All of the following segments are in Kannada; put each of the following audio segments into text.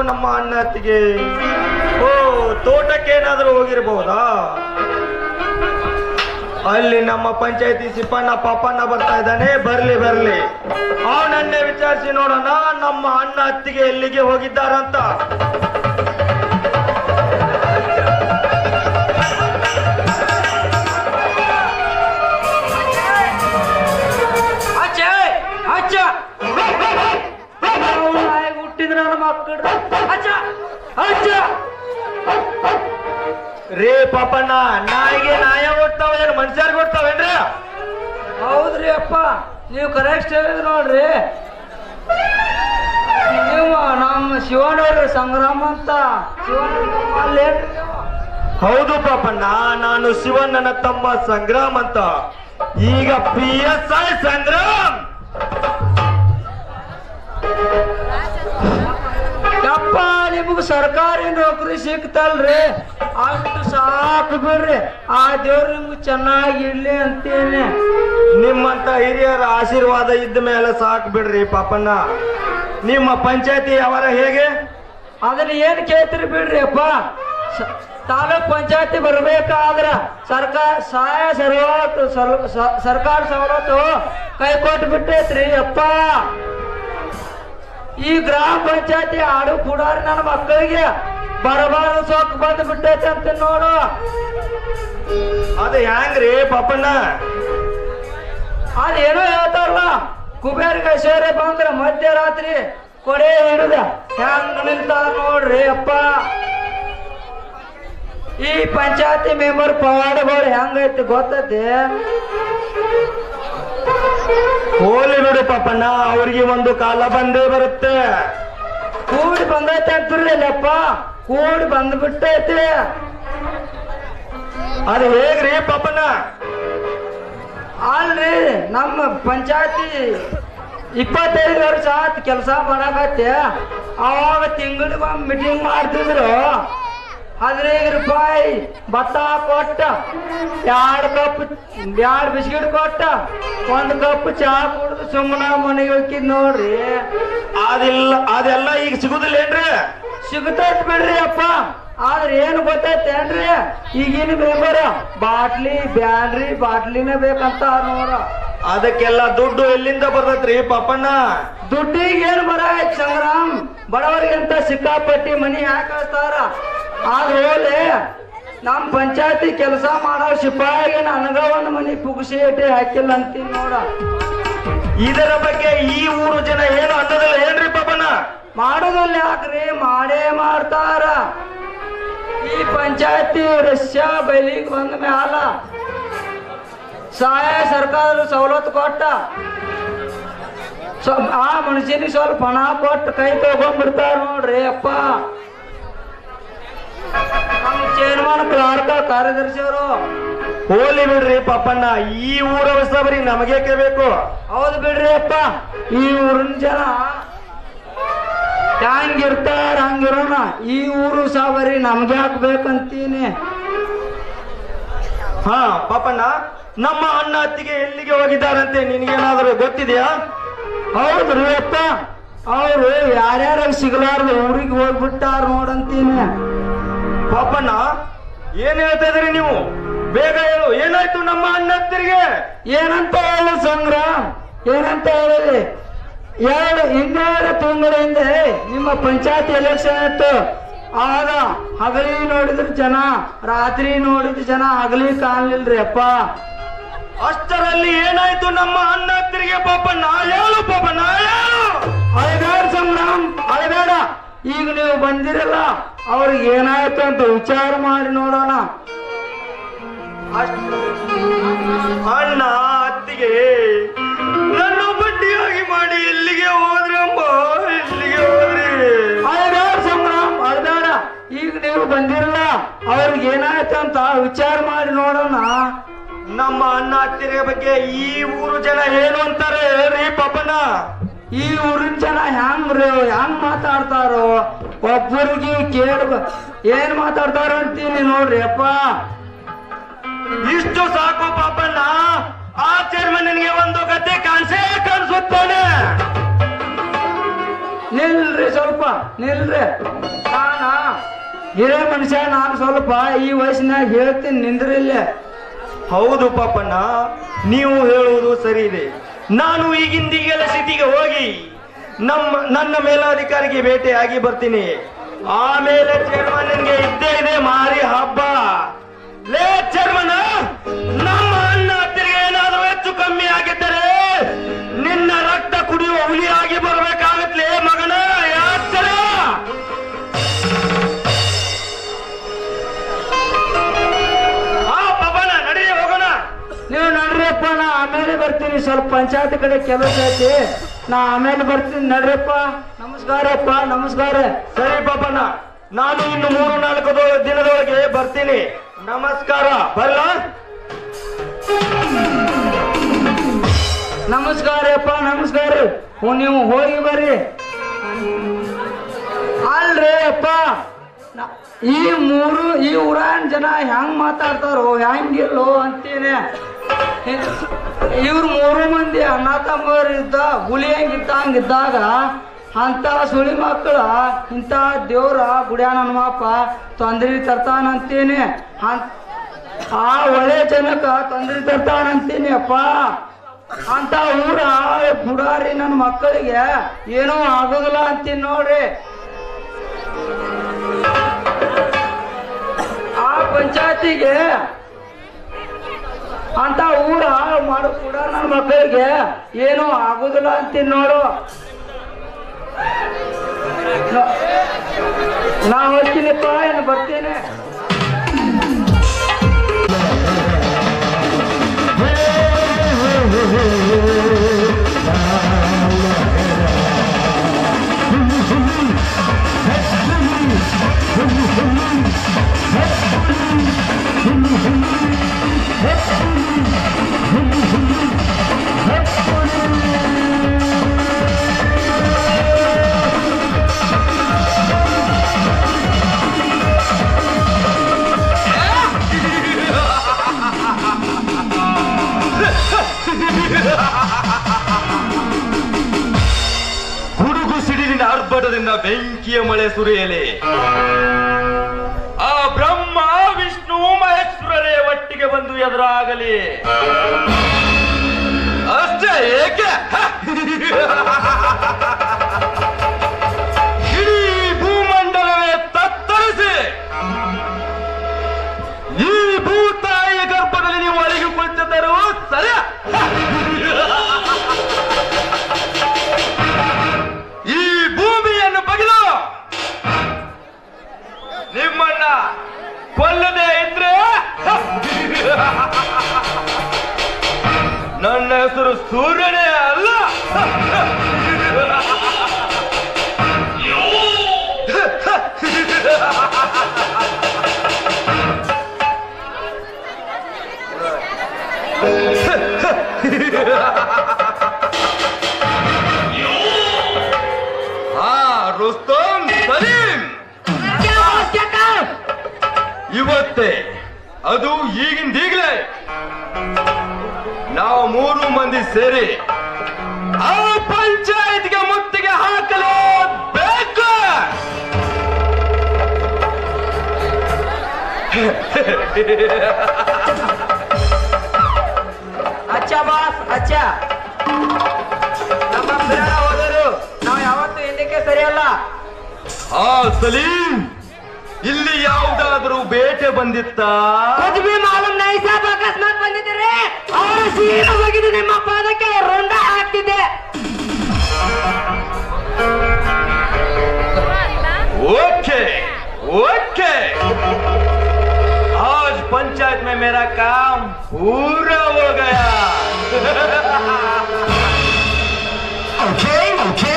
ನಮ್ಮ ಅಣ್ಣ ಅತ್ತಿಗೆ? ಓ, ತೋಟಕ್ಕೇನಾದ್ರೂ ಹೋಗಿರ್ಬಹುದಾ? ಅಲ್ಲಿ ನಮ್ಮ ಪಂಚಾಯತಿ ಸಿಪ್ಪಣ್ಣ ಪಾಪಣ್ಣ ಬರ್ತಾ ಇದ್ದಾನೆ. ಬರ್ಲಿ ಅವನನ್ನೇ ವಿಚಾರಿಸಿ ನೋಡೋಣ ನಮ್ಮ ಅಣ್ಣ ಅತ್ತಿಗೆ ಎಲ್ಲಿಗೆ ಹೋಗಿದ್ದಾರಂತ. ಹುಟ್ಟಿದ್ರ ಮಕ್ಕಳು ರೇ ಪಾಪಣ್ಣ, ನಾಯಿಗೆ ನಾಯ ಓಡ್ತಾವೇನು ಮನುಷ್ಯರ್ಗೆ ಓಡ್ತಾವೇನ್ರಿ? ಹೌದ್ರಿ ಅಪ್ಪ, ನೀವು ಕರೆಕ್ಟ್ ಹೇಳಿದ್ರಿ ನೋಡ್ರಿ. ನೀವು ನಮ್ಮ ಶಿವನವ್ರಿ ಸಂಗ್ರಾಮ ಅಂತ ಹೌದು ಪಾಪಣ್ಣ, ನಾನು ಶಿವಣ್ಣನ ತಮ್ಮ ಸಂಗ್ರಾಮ್ ಅಂತ. ಈಗ PSI ಸಂಗ್ರಾಮ್. ಯಪ್ಪ, ನಿಮಗ್ ಸರ್ಕಾರಿ ನೌಕರಿ ಸಿಕ್ತಲ್ರಿ, ಅಷ್ಟು ಸಾಕು ಬಿಡ್ರಿ. ಆ ದೇವ್ರು ನಿಮ್ಗೆ ಚೆನ್ನಾಗಿ ಇಡ್ಲಿ ಅಂತೇನೆ. ನಿಮ್ಮಂತ ಹಿರಿಯರ ಆಶೀರ್ವಾದ ಇದ್ದ ಮೇಲೆ ಸಾಕು ಬಿಡ್ರಿ ಪಾಪಣ್ಣ. ನಿಮ್ಮ ಪಂಚಾಯತಿ ಅವರ ಹೇಗೆ? ಅದನ್ನ ಏನ್ ಕೇಳ್ತೀರಿ ಬಿಡ್ರಿ ಅಪ್ಪ. ತಾಲೂಕ್ ಪಂಚಾಯತಿ ಬರ್ಬೇಕಾದ್ರ ಸರ್ಕಾರ ಸವಲತ್ತು ಕೈ ಕೊಟ್ಟು ಬಿಟ್ಟೈತ್ರಿ ಅಪ್ಪ. ಈ ಗ್ರಾಮ ಪಂಚಾಯತಿ ಆಡು ಕೂಡಾರಿ ನನ್ನ ಮಕ್ಕಳಿಗೆ ಬರಬಾರದು ಸೊಕ್ಕು ಬಂದು ಬಿಟ್ಟೈತೆ ಅಂತ ನೋಡು. ಅದು ಹ್ಯಾಂಗ್ರಿ ಪಾಪಣ್ಣ? ಅದೇನೋ ಹೇಳ್ತಾರಲ್ಲ, ಕುಬೇರಿಗೆ ಐಶ್ವರ್ಯ ಬಂದ್ರ ಮಧ್ಯರಾತ್ರಿ ಕೊಡೆ ಹಿಡಿದ ಹೆಂಗ್ ನಿಂತಾರ ನೋಡ್ರಿ ಅಪ್ಪ. ಈ ಪಂಚಾಯತಿ ಮೆಂಬರ್ ಪವಾಡಗಳು ಹೆಂಗೈತಿ ಗೊತ್ತೈತಿ? ಹೋಲಿ ನೋಡಿ ಪಾಪಣ್ಣ, ಅವ್ರಿಗೆ ಒಂದು ಕಾಲ ಬಂದೇ ಬರುತ್ತೆ. ಕೂಡಿ ಬಂದೈತೆ ಅಂತಿರ್ಲಿಲ್ಲಪ್ಪ, ಕೂಡಿ ಬಂದ್ಬಿಟ್ಟೈತಿ. ಅದು ಹೇಗ್ರಿ ಪಾಪಣ್ಣ? ಅಲ್ರಿ, ನಮ್ಮ ಪಂಚಾಯತಿ 25 ವರ್ಷ ಆತ್ ಕೆಲಸ ಮಾಡಕತ್ತೆ. ಅವಾಗ ತಿಂಗಳಿಗೆ ಮೀಟಿಂಗ್ ಮಾಡ್ತಿದ್ರು. 15 ರೂಪಾಯಿ ಭತ್ತ ಕೊಟ್ಟ, 2 ಕಪ್ 2 ಬಿಸ್ಕಿಟ್ ಕೊಟ್ಟ, 1 ಕಪ್ ಚಹಾ ಕುಡಿದು ಸುಮ್ಮನೆ ಮನೆಗೆ ಹೋಗಿದ್ ನೋಡ್ರಿ. ಅದೆಲ್ಲ ಈಗ ಸಿಗುದಿಲ್ಲೇನ್ರಿ? ಸಿಗುತ್ತೈತ್ ಬಿಡ್ರಿ ಅಪ್ಪ. ಆದ್ರೆ ಏನು ಗೊತ್ತೈತೇನ್ರಿ, ಈಗಿನ ಮೆಂಬರ್ ಬಾಟ್ಲಿ ಬ್ಯಾಡ್ರಿ ಬಾಟ್ಲಿನೇ ಬೇಕಂತ ನೋಡ. ಅದಕ್ಕೆಲ್ಲ ದುಡ್ಡು ಎಲ್ಲಿಂದ ಬರ್ತೈತ್ರಿ ಪಾಪಣ್ಣ? ದುಡ್ಡಿಗೆ ಏನು ಬರಾಯ್ತು ಸಂಗ್ರಾಮ್? ಬಡವರಿಗಂತ ಸಿಕ್ಕಾಪಟ್ಟಿ ಮನಿ ಹಾಕಸ್ತಾರ. ಆದ್ರೆ ನಮ್ ಪಂಚಾಯತಿ ಕೆಲಸ ಮಾಡೋ ಸಿಪಾಯಿಗೆ ನನಗ ಒಂದು ಮನಿ ಪುಗ್ಸಿ ಹಾಕಿಲ್ಲ ಅಂತೀನಿ ನೋಡ. ಇದರ ಬಗ್ಗೆ ಈ ಊರು ಜನ ಏನು ಅನ್ನೋದಿಲ್ಲ ಏನ್ರಿ ಪಾಪಣ್ಣ? ಮಾಡೋದಿಲ್ಲ ಯಾಕ್ರಿ, ಮಾಡೇ ಮಾಡ್ತಾರ. ಈ ಪಂಚಾಯತಿ ರಷ್ಯಾ ಬೈಲಿಗೆ ಬಂದ ಮ್ಯಾಲ ಸಹಾಯ ಸರ್ಕಾರ ಸವಲತ್ತು ಕೊಟ್ಟ, ಆ ಮನುಷ್ಯನಿಗೆ ಸ್ವಲ್ಪ ಹಣ ಕೊಟ್ಟು ಕೈ ತಗೊಂಡ್ಬಿಡ್ತಾರ ನೋಡ್ರಿ ಅಪ್ಪ. ನಮ್ಮ ಚೇರ್ಮನ್ ಕ್ಲಾರ್ಕ ಕಾರ್ಯದರ್ಶಿ ಅವರು. ಹೋಲಿ ಬಿಡ್ರಿ ಪಾಪಣ್ಣ, ಈ ಊರ ವ್ಯವಸ್ಥೆ ಬರೀ ನಮಗೇಕೆ ಬೇಕು? ಹೌದು ಬಿಡ್ರಿ ಅಪ್ಪ, ಈ ಊರಿನ ಜನ ಹಂಗಿರ್ತಾರ ಹಂಗಿರೋಣ. ಈ ಊರು ಸಾಬರಿ ನಮ್ಗೆ ಹಾಕ್ಬೇಕಂತೀನಿ. ಹಾ ಪಾಪಣ್ಣ, ನಮ್ಮ ಅಣ್ಣ ಅತ್ತಿಗೆ ಎಲ್ಲಿಗೆ ಹೋಗಿದ್ದಾರಂತೆ ನಿನ್ಗೇನಾದ್ರೂ ಗೊತ್ತಿದೆಯಾ? ಹೌದ್ರಿ ಅಪ್ಪ, ಅವರು ಯಾರ್ಯಾರ ಸಿಗಲಾರ್ದು ಊರಿಗೆ ಹೋಗ್ಬಿಟ್ಟಾರ ನೋಡಂತೀನಿ. ಪಾಪಣ್ಣ, ಏನ್ ಹೇಳ್ತಾ ಇದ್ರಿ ನೀವು? ಬೇಗ ಹೇಳು, ಏನಾಯ್ತು ನಮ್ಮ ಅಣ್ಣ ಅತ್ತಿಗೆ? ಏನಂತ ಹೇಳಿ ಸಂಗ್ರಾಮ್, ಏನಂತ ಹೇಳಿ? 2 ತಿಂಗಳ ಹಿಂದೆ ನಿಮ್ಮ ಪಂಚಾಯತ್ ಎಲೆಕ್ಷನ್ ಇತ್ತು. ಆಗ ಹಗಲಿ ನೋಡಿದ್ರ ಜನ, ರಾತ್ರಿ ನೋಡಿದ ಜನ ಹಗಲಿ ಕಾಣ್ಲಿಲ್ರಿ ಅಪ್ಪ. ಅಷ್ಟರಲ್ಲಿ ಏನಾಯ್ತು ನಮ್ಮ ಅಣ್ಣ ಅತ್ತಿಗೆ ಪಾಪಣ್ಣ? ಹೇಳು ಪಾಪಣ್ಣ, ಹೇಳು. ಅಳಬೇಡ ಸಂಗ್ರಾಮ್, ಅಳಬೇಡ. ಈಗ ನೀವು ಬಂದಿರಲ್ಲ, ಅವ್ರಿಗೆ ಏನಾಯ್ತು ಅಂತ ವಿಚಾರ ಮಾಡಿ ನೋಡೋಣ. ಅಣ್ಣ ಅತ್ತಿಗೆ ನನ್ನ ಬಡ್ಡಿಯಾಗಿ ಮಾಡಿ ಎಲ್ಲಿಗೆ ಹೋದ್ರಮ್ಮ? ಎಲ್ಲಿಗೆ ಹೋದ್ರಿ? ಅಳಬೇಡ ಸಂಗ್ರಾಮ್, ಅಳಬೇಡ. ಈಗ ನೀವು ಬಂದಿರಲ್ಲ, ಅವ್ರಿಗೆ ಏನಾಯ್ತು ಅಂತ ವಿಚಾರ ಮಾಡಿ ನೋಡೋಣ. ನಮ್ಮ ಅಣ್ಣ ಅತ್ತಿಗೆ ಬಗ್ಗೆ ಈ ಊರು ಜನ ಏನು ಅಂತಾರೆ ರೀ ಪಾಪಣ್ಣ? ಈ ಊರಿನ ಜನ ಹೆಂಗ್ ಮಾತಾಡ್ತಾರೋ, ಒಬ್ಬರಿಗೆ ಏನ್ ಮಾತಾಡ್ತಾರ ಅಂತೀನಿ ನೋಡ್ರಿ ಅಪ್ಪ. ಇಷ್ಟು ಸಾಕು ಪಾಪಣ್ಣ. ಆ ಚೇರ್ಮನ್ಗೆ ಒಂದು ಗದ್ದೆ ಕಾಣಿಸುತ್ತಾನೆ. ನಿಲ್ರಿ ಸ್ವಲ್ಪ ನಿಲ್ರಿ. ನಾನ ಹಿರೇ ಮನುಷ್ಯ, ನಾನು ಸ್ವಲ್ಪ ಈ ವಯಸ್ಸಿನಾಗ ಹೇಳ್ತೀನಿ, ನಿಂದ್ರಿಲ್ಲ. ಹೌದು ಪಾಪಣ್ಣ, ನೀವು ಹೇಳುವುದು ಸರಿ ಇದೆ. ನಾನು ಈಗಿಂದೀಗೆಲ್ಲ ಸಿಟಿಗೆ ಹೋಗಿ ನನ್ನ ಮೇಲಾಧಿಕಾರಿಗೆ ಭೇಟಿಯಾಗಿ ಬರ್ತೀನಿ. ಆಮೇಲೆ ಚೇರ್ಮನ್ಗೆ ಇದ್ದೇ ಇದೆ ಮಾರಿ ಹಬ್ಬ. ಲೇ ಚೇರ್ಮನ್, ನಮ್ಮ ಅಣ್ಣ ಹತ್ತಿರಿಗೆ ಏನಾದರೂ ಹೆಚ್ಚು ಕಮ್ಮಿ ಆಗಿದ್ದರೆ ನಿನ್ನ ರಕ್ತ ಕುಡಿಯುವ ಹುಲಿಯಾಗಿ ಬರ್ಬೇಕಾಗತ್ಲೇ ಮಗನ. ಯಾತ್ತರ ಪಾಪಣ್ಣ, ನಡಿ ಹೋಗೋಣ. ನೀವು ನಡ್ರಿಯಪ್ಪ, ನಾ ಆಮೇಲೆ ಬರ್ತೀನಿ. ಸ್ವಲ್ಪ ಪಂಚಾಯತ್ ಕಡೆ ಕೆಲಸ ಐತಿ, ನಾ ಆಮೇಲೆ ಬರ್ತೀನಿ. ನಡ್ರಿಯಪ್ಪ. ನಮಸ್ಕಾರಪ್ಪ. ನಮಸ್ಕಾರ. ಸರಿ ಪಾಪಣ್ಣ, ನಾನು ಇನ್ನು 3-4 ದಿನದೊಳಗೆ ಬರ್ತೀನಿ. ನಮಸ್ಕಾರ. ಬರಲ್ಲ. ನಮಸ್ಕಾರಪ್ಪ. ನಮಸ್ಕಾರ. ನೀವು ಹೋಗಿ ಬರ್ರಿ. ಅಲ್ರಿ ಅಪ್ಪ, ಈ ಊರಾನ್ ಜನ ಹೆಂಗ್ ಮಾತಾಡ್ತಾರೋ ಹೆಂಗಿಲ್ಲೋ ಅಂತೀನಿ. ಇವ್ರು 3 ಮಂದಿ ಅಣ್ಣ ತಮ್ಮರು ಇದ್ದ ಹುಲಿ ಹಂಗಿದ್ದಾಗ ಅಂತ ಸುಳಿ ಮಕ್ಕಳ ಇಂಥ ದೇವ್ರ ಗುಡಿಯ ನಮ್ಮಪ್ಪ ತೊಂದ್ರೆ ತರ್ತಾನಂತೀನಿ. ಆ ಒಳ್ಳೆ ಜನಕ್ಕ ತೊಂದ್ರೆ ತರ್ತಾನಂತೀನಿ ಅಪ್ಪ. ಅಂತ ಊರ ಬುಡಾರಿ ನನ್ನ ಮಕ್ಕಳಿಗೆ ಏನೋ ಆಗೋದಿಲ್ಲ ಅಂತೀನಿ ನೋಡ್ರಿ. ಆ ಪಂಚಾಯತಿಗೆ ಅಂತ ಊರ ಮಾಡೋ ಕೂಡ ನನ್ನ ಮಕ್ಕಳಿಗೆ ಏನೋ ಆಗೋದಿಲ್ಲ ಅಂತೀನಿ ನೋಡು. ನಾ ಹೋಗ್ತೀನಿಪ್ಪ, ಏನು ಬರ್ತೀನಿ. ಗುಡುಗು ಸಿಡಿಲಿನ ಆರ್ಭಟದಿಂದ ಬೆಂಕಿಯ ಮಳೆ ಸುರಿಯಲಿ. ಆ ಬ್ರಹ್ಮ ವಿಷ್ಣು ಮಹೇಶ್ವರರೇ ಒಟ್ಟಿಗೆ ಬಂದು ಎದುರಾಗಲಿ. ಅಷ್ಟೇ ಏಕೆ? ಇಡೀ ಭೂಮಂಡಲವೇ ತತ್ತರಿಸಿ ಈ ಭೂತಾಯಿಯ ಗರ್ಭದಲ್ಲಿ ನೀವು ಒಳಗೆ ಕುಳಿತಿದ್ದರು ಸರಿ. ಈ ಭೂಮಿಯನ್ನು ಬಗೆದು ನಿಮ್ಮನ್ನ ಕೊಲ್ಲದೆ ಇದ್ರೆ ನನ್ನ ಹೆಸರು ಸೂರ್ಯನೇ ಅಲ್ಲ. ರುಸ್ತಮ್ ಸಲೀಂ, ಇವತ್ತೇ, ಅದು ಈಗಿಂದೀಗಲೇ ನಾವು 3 ಮಂದಿ ಸೇರಿ ಆ ಪಂಚಾಯತ್ಗೆ ಮುತ್ತಿಗೆ ಹಾಕಲೇಬೇಕು. ಅಚ್ಚ ಬಾಸ್, ಅಚ್ಚ. ನಮ್ಮ ಹೋದರು ನಾವು ಯಾವತ್ತೂ ಹಿಂದಕ್ಕೆ ಸರಿಯಲ್ಲ. ಸಲೀಂ, ಇಲ್ಲಿ ಯಾವುದಾದ್ರೂ ಬೇಟೆ ಬಂದಿತ್ತಾ? ಮಾಲೂಮ್ ನೈ ಸಾಬ್, ಅಕಸ್ಮಾತ್ ಬಂದಿದ್ದೀರಿ. ಅವರು ಸೀದಾ ಹೋಗಿದ್ದು ನಿಮ್ಮ ಪಾದಕ್ಕೆ ರುಂಡ ಹಾಕ್ತಿದ್ದೆ. ओके ओके, आज पंचायत में मेरा काम पूरा हो गया. Okay okay.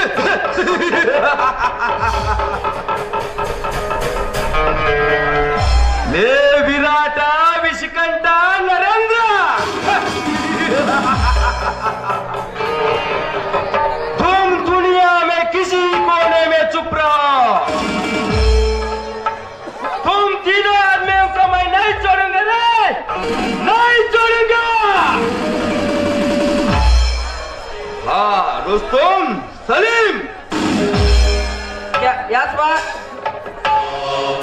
ले विराट विषकंठ नरेंद्र, तुम दुनिया में किसी कोने में चुप रहो. तुम तीनों आदमियों को मैं नहीं छोड़ूंगा, नहीं छोड़ूंगा. हाँ रुस्तम, सलीम, ಯಸ್ ಬಾ